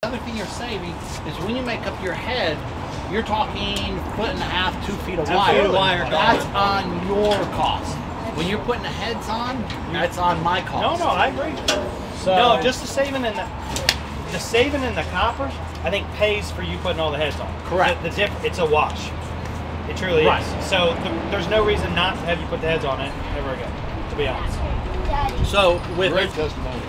other thing you're saving is when you make up your head, you're talking 1.5 to 2 feet of wire. That's on your cost. When you're putting the heads on, that's on my cost. No, I agree. So, no, just the saving and the coppers, I think pays for you putting all the heads on. Correct. It's a wash. It truly is. So there's no reason not to have you put the heads on it ever again, to be honest. So with great testimonial.